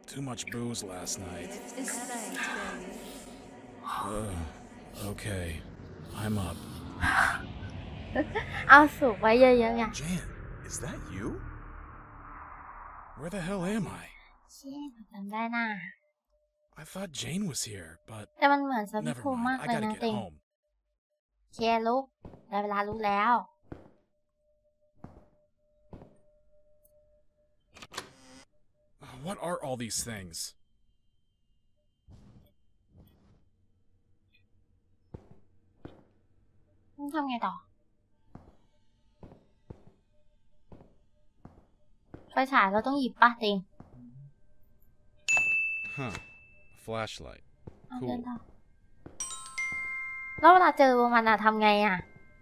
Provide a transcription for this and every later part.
too much booze last night. Okay. I'm up. เอาสูบไว้เยอะๆไง Jan, is that you? Where the hell am I? เชี่ยจำได้น่ะ I thought Jane was here, but แต่มันเหมือนสวิต never ภูมิ mind. มาก I เลย gotta นะ get ติง home. เคลียร์ลุกได้เวลาลุกแล้ว What are all these things? ต้องทำไงต่อไฟฉายเราต้องหยิบป่ะติง Huh. Flashlight. เอาเดิ Cool. นต่อแล้วเวลาเจอมันอะทำไงอะ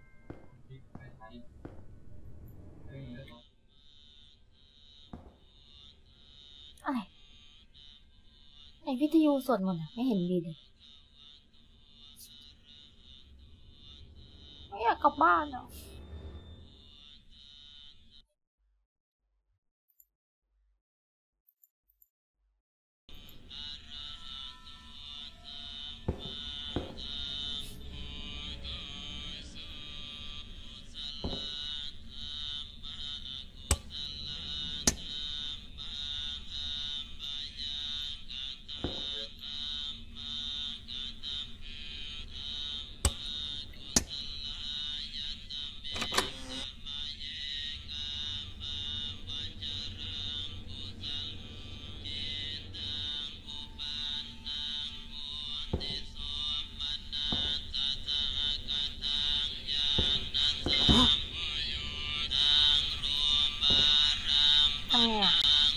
อะไรไอวิทยุสวดมนต์อะไม่เห็นดีเลยไม่อยากกลับบ้านอะทำไงอะ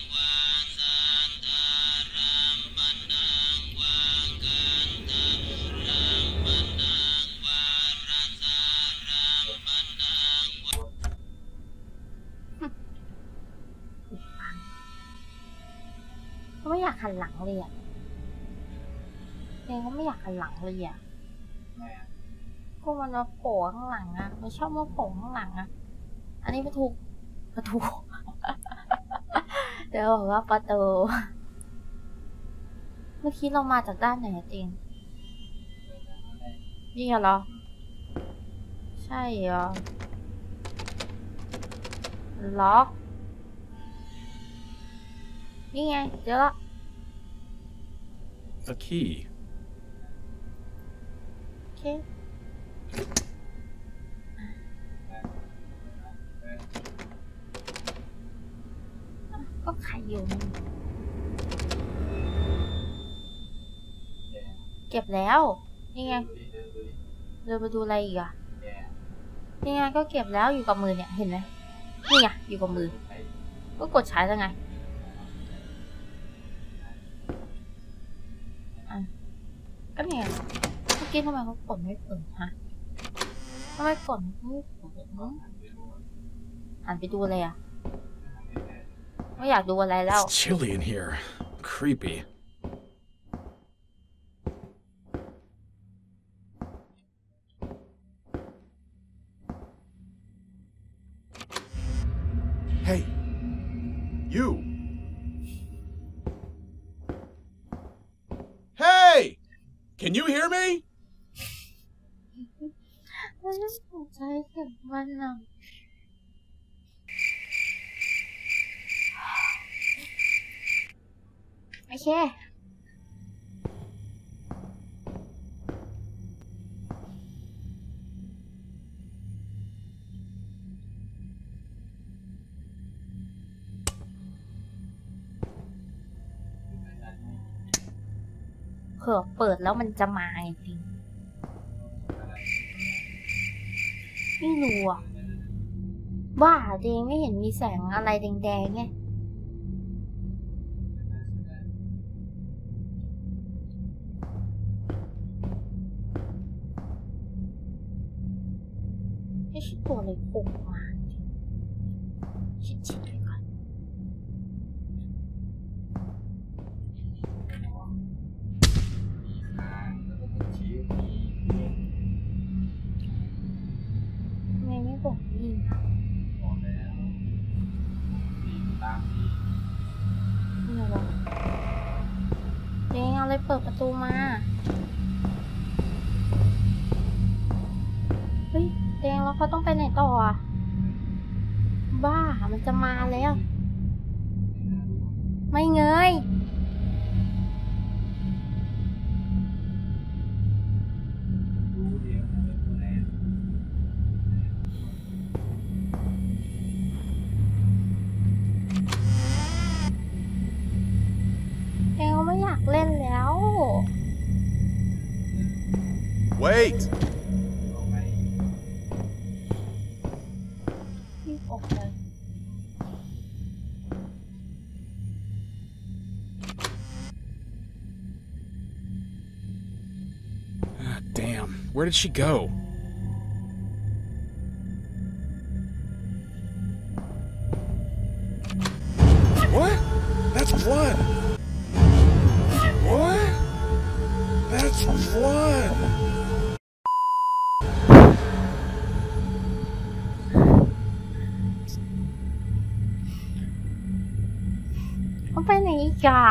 ก็ไม่อยากหันหลังเลยอะเองก็ไม่อยากหันหลังเลยอะก็มันมาโผล่ข้างหลังอะมันชอบมาโผล่ข้างหลังอะอันนี้ประตู เดี๋ยวบอกว่าประตูเมื่อกี้เรามาจากด้านไหนจริงนี่เหรอใช่เหรอล็อกนี่ไงเดี๋ยวละ A key. โอเคก็ไขอยู่มันเก็บแล้วนี่ไงเดินไปดูอะไรอีกอะนี่ไงก็เก็บแล้วอยู่กับมือเนี่ยเห็นไหมนี่ไงอยู่กับมือก็กดใช้แล้วไงก็เนี่ยเมื่อกี้ทำไมเขากดไม่เปิดฮะทำไมกดไม่เปิดอ่านไปดูเลยอะไม่อยากดูอะไรแล้ว It's chilly in here. Creepy. Hey, you. Hey! Can you hear me? มันไม่สนใจกับมันอะโอเคเผื่อเปิดแล้วมันจะมาจริงไม่รู้อ่ะว่าเดงไม่เห็นมีแสงอะไรแดงๆไงไม่ใช่ตัวอะไรโผล่มาชิดๆเลยก่อนทำไมไม่บอกนี่นี่อะไรวะเลยเปิดประตูมาเฮ้ยแดงแล้วเขาต้องไปไหนต่ออะบ้ามันจะมาแล้ว ไม่เงยแดงไม่อยากเล่นแล้ว Wait! รีบออกเลย Damn, where did she go? What? That's blood! What? That's blood! เขาไปไหนอีกอะ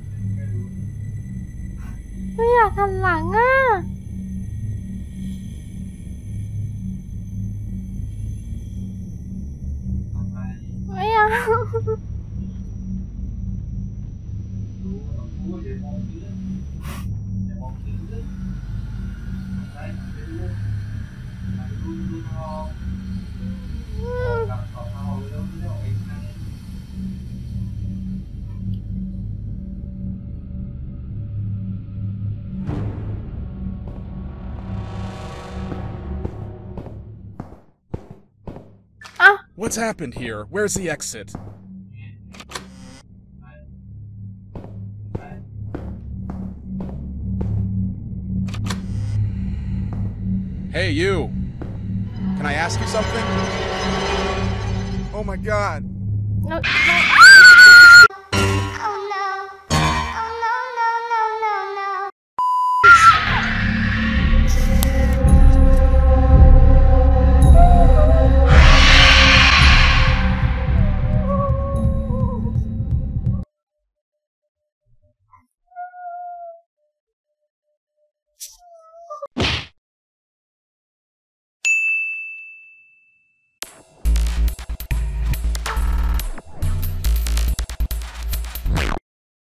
ไม่อยากหันหลังอ่ะไม่อยาก What's happened here? Where's the exit? Hey, you! Can I ask you something? Oh my god! No,